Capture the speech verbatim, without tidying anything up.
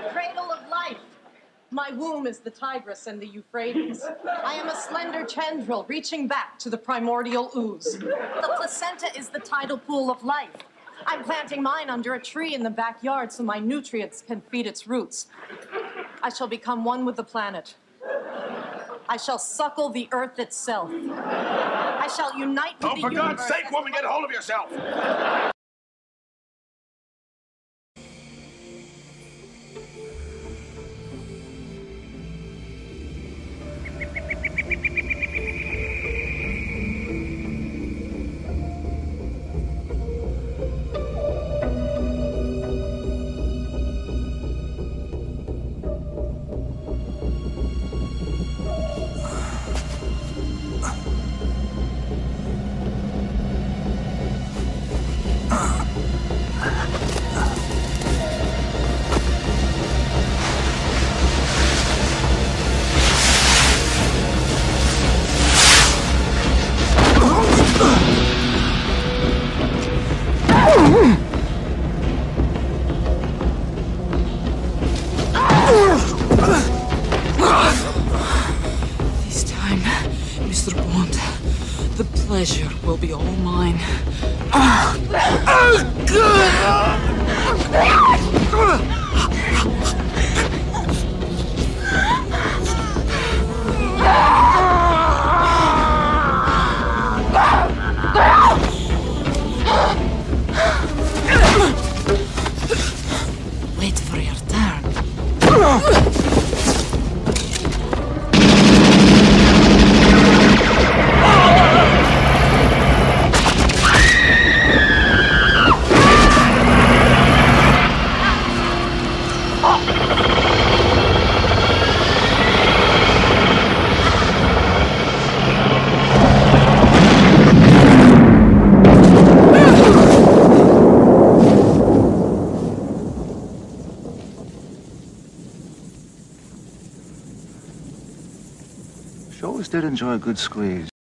cradle of life. My womb is the Tigris and the Euphrates. I am a slender tendril reaching back to the primordial ooze. The placenta is the tidal pool of life. I'm planting mine under a tree in the backyard so my nutrients can feed its roots. I shall become one with the planet. I shall suckle the earth itself. I shall unite with oh, the for universe. God's sake, woman, get a hold of yourself! This time, Mister Bond, the pleasure will be all mine. Wait for your turn. She always did enjoy a good squeeze.